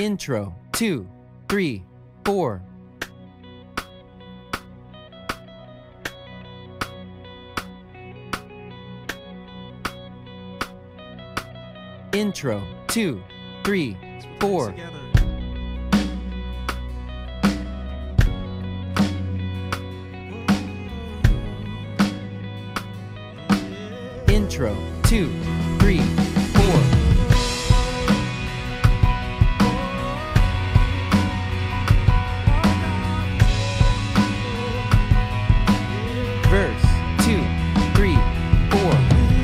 Intro, 2, 3, 4. Intro, 2, 3, 4. Intro, 2, 3, 4. Verse, 2, 3, 4.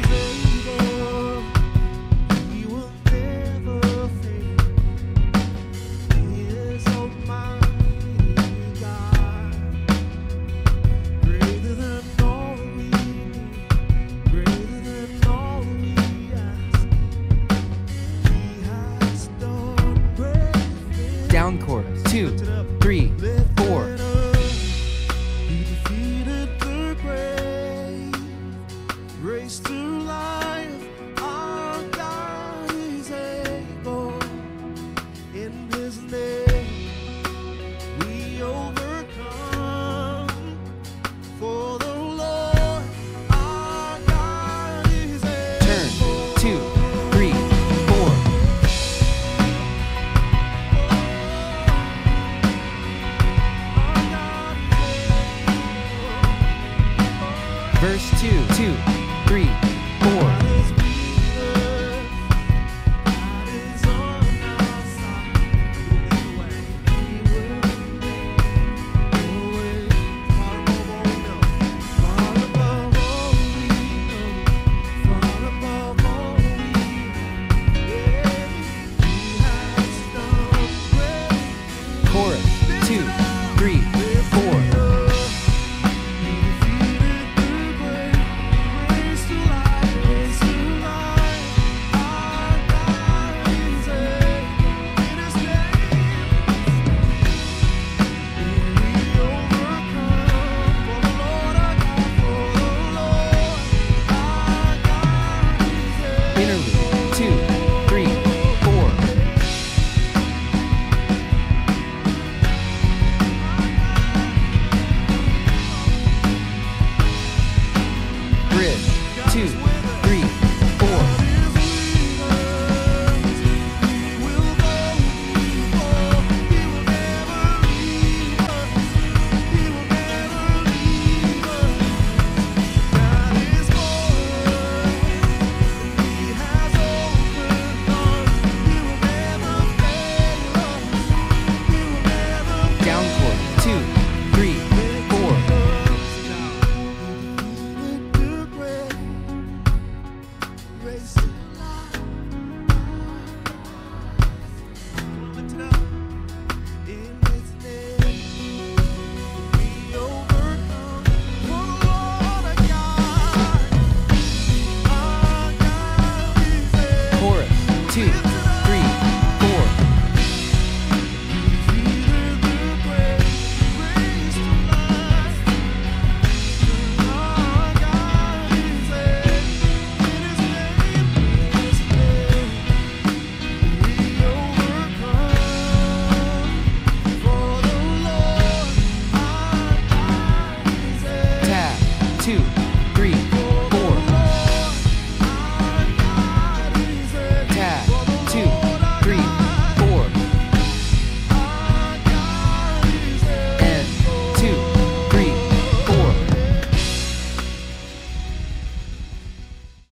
Down chorus, 2, 3, 4. He defeated the grave, raised to life. Our God is able. In His name we overcome. For the Lord our God is able. Turn, 2, 3, 4. Verse 2, 2, 3,